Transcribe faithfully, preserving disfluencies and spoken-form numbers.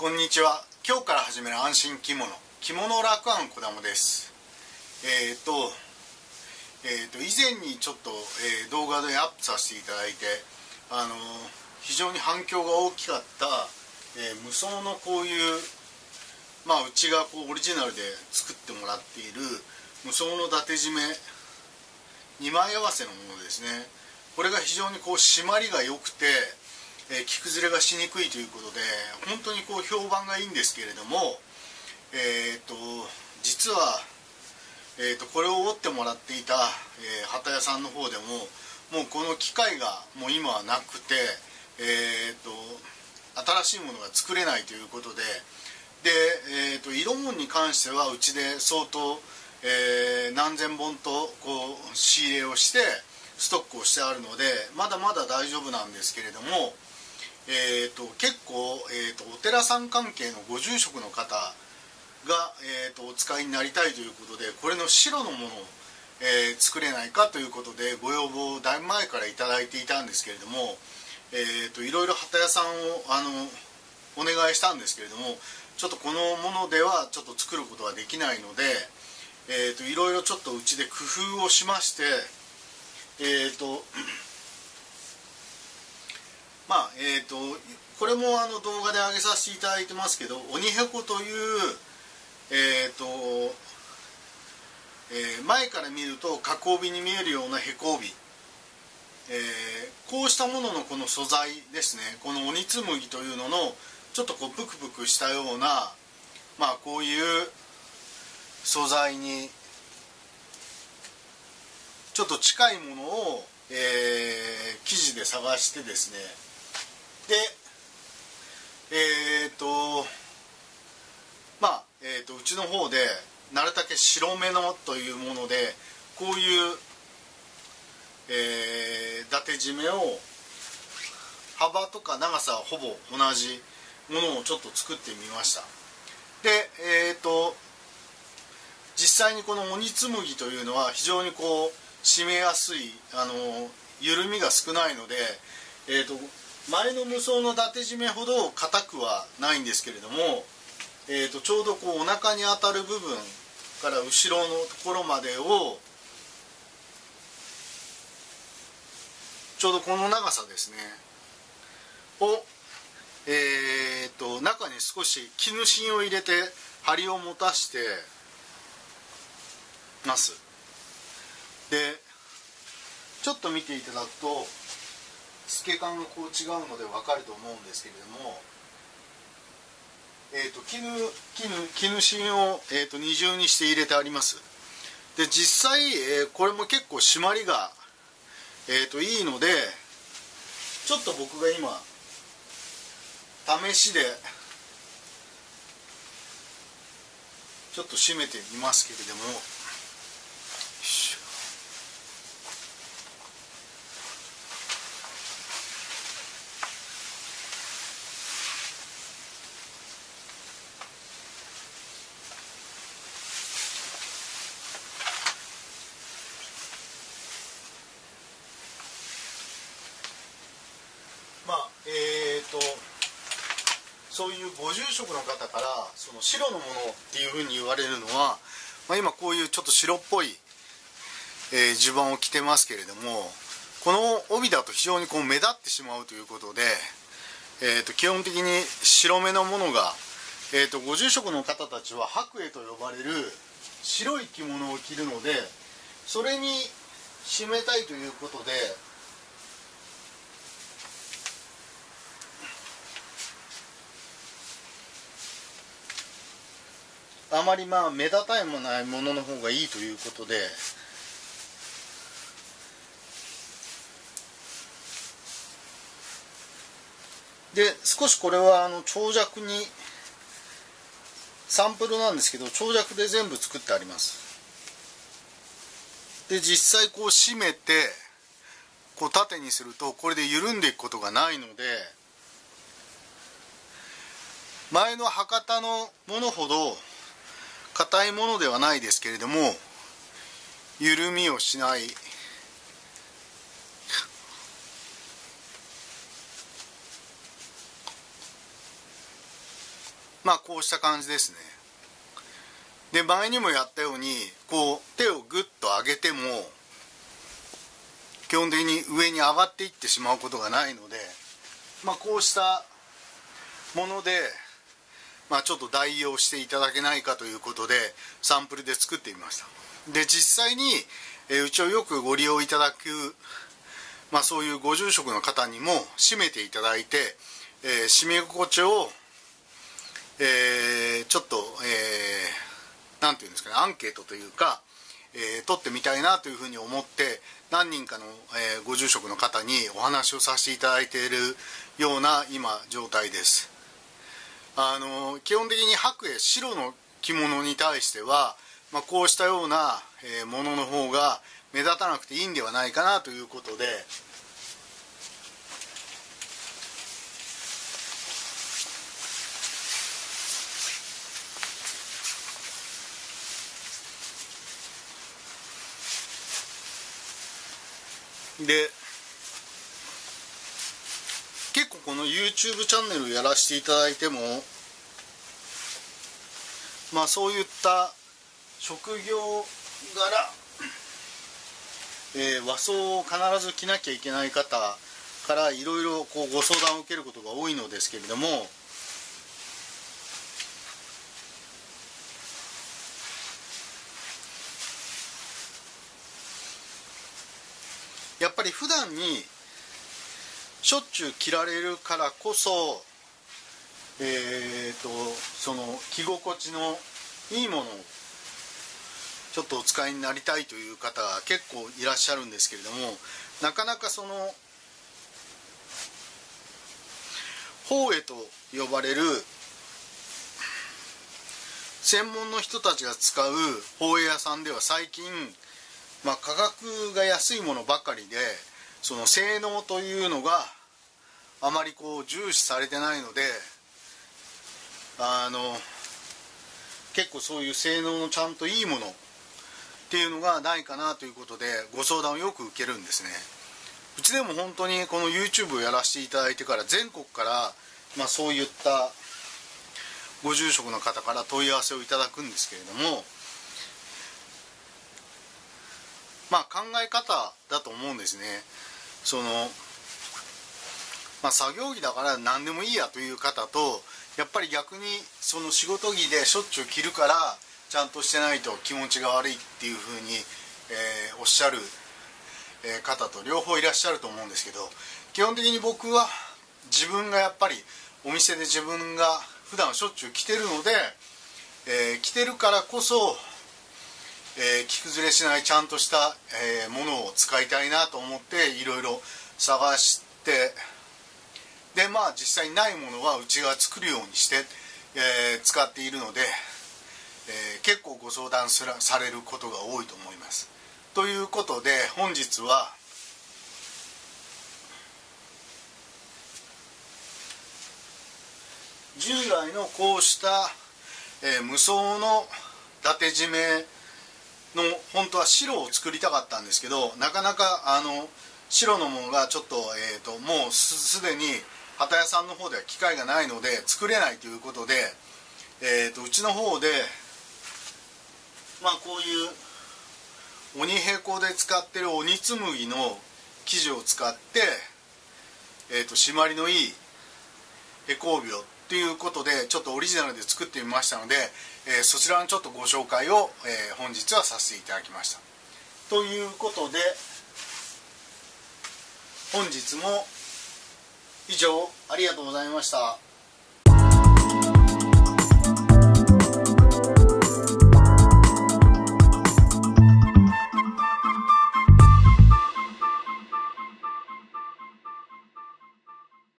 こんにちは。今日から始める安心着物着物楽庵こだまです。えっ、ー、と,、えー、と以前にちょっと、えー、動画でアップさせていただいて、あのー、非常に反響が大きかった、えー、無双のこういう、まあ、うちがこうオリジナルで作ってもらっている無双の伊達締めにまい合わせのものですね。これが非常にこう締まりが良くて、えー、着崩れがしにくいということで本当にこう評判がいいんですけれども、えー、と実は、えー、とこれを織ってもらっていた、えー、機屋さんの方でももうこの機械がもう今はなくて、えー、と新しいものが作れないということでで、えー、と色紋に関してはうちで相当、えー、何千本とこう仕入れをしてストックをしてあるのでまだまだ大丈夫なんですけれども、えー、と結構、えー、とお寺さん関係のご住職の方が、えー、とお使いになりたいということでこれの白のものを、えー、作れないかということでご要望をだいぶ前からいただいていたんですけれども、えー、といろいろ機屋さんをあのお願いしたんですけれどもちょっとこのものではちょっと作ることはできないので、えー、といろいろちょっとうちで工夫をしましてえー、とまあえー、とこれもあの動画で上げさせていただいてますけど鬼へこというえー、と、えー、前から見ると加工帯に見えるようなへこ帯、えー、こうしたもののこの素材ですねこの鬼紬というののちょっとこうプクプクしたようなまあこういう素材にちょっと近いものを、えー、生地で探してですねでえっ、ー、とまあ、えー、とうちの方でなるだけ白めのというものでこういう、えー、伊達締めを幅とか長さはほぼ同じものをちょっと作ってみました。でえっ、ー、と実際にこの鬼紬というのは非常にこう締めやすいあの緩みが少ないので、えー、と前の無双の伊達締めほど硬くはないんですけれども、えー、とちょうどこうお腹に当たる部分から後ろのところまでをちょうどこの長さですねを、えー、と中に少し絹芯を入れて針を持たしてます。でちょっと見ていただくと透け感がこう違うので分かると思うんですけれども、えー、と絹絹絹芯を、えー、と二重にして入れてあります。で実際、えー、これも結構締まりが、えー、といいのでちょっと僕が今試しでちょっと締めてみますけれどもまあえーとそういうご住職の方からその白のものっていうふうに言われるのは、まあ、今こういうちょっと白っぽい、えー、襦袢を着てますけれどもこの帯だと非常にこう目立ってしまうということで、えーと基本的に白めのものが、えーとご住職の方たちは白衣と呼ばれる白い着物を着るのでそれに締めたいということであまりまあ目立たないものの方がいいということでで少しこれはあの長尺にサンプルなんですけど長尺で全部作ってあります。で実際こう締めてこう縦にするとこれで緩んでいくことがないので前の博多のものほど硬いものではないですけれども緩みをしないまあこうした感じですね。で前にもやったようにこう手をグッと上げても基本的に上に上がっていってしまうことがないので、まあ、こうしたもので、まあ、ちょっと代用していただけないかということでサンプルで作ってみました。で実際に、えー、うちをよくご利用いただく、まあ、そういうご住職の方にも締めていただいて、えー、締め心地を、えー、ちょっと、えー、なんていうんですかね、アンケートというか、えー、取ってみたいなというふうに思って何人かの、えー、ご住職の方にお話をさせていただいているような今状態です。あの基本的に白衣白の着物に対しては、まあ、こうしたような、えー、ものの方が目立たなくていいんではないかなということで、で結構この YouTube チャンネルやらせていただいても、まあそういった職業柄、えー、和装を必ず着なきゃいけない方からいろいろこうご相談を受けることが多いのですけれども、やっぱり普段にしょっちゅう着られるからこそ、えーとその着心地のいいものをちょっとお使いになりたいという方が結構いらっしゃるんですけれども、なかなかその法衣と呼ばれる専門の人たちが使う法衣屋さんでは最近、まあ、価格が安いものばかりでその性能というのがあまりこう重視されてないので、あの結構そういう性能のちゃんといいものっていうのがないかなということでご相談をよく受けるんですね。うちでも本当にこの YouTube をやらせていただいてから全国から、まあ、そういったご住職の方から問い合わせをいただくんですけれども、まあ考え方だと思うんですね。そのまあ、作業着だから何でもいいやという方と、やっぱり逆にその仕事着でしょっちゅう着るからちゃんとしてないと気持ちが悪いっていうふうに、えー、おっしゃる方と両方いらっしゃると思うんですけど、基本的に僕は自分がやっぱりお店で自分が普段しょっちゅう着てるので、えー、着てるからこそ、えー、着崩れしないちゃんとした、えー、ものを使いたいなと思っていろいろ探して、でまあ実際にないものはうちが作るようにして、えー、使っているので、えー、結構ご相談すらされることが多いと思います。ということで本日は従来のこうした、えー、無双の伊達締めの本当は白を作りたかったんですけど、なかなかあの白のものがちょっと、えーと、もうすでに機屋さんの方では機械がないので作れないということで、えーと、うちの方でまあこういう鬼平行で使ってる鬼紬の生地を使って、えーと、締まりのいい回向鋲ということでちょっとオリジナルで作ってみましたので、えー、そちらのちょっとご紹介を、えー、本日はさせていただきました。ということで本日も以上ありがとうございました。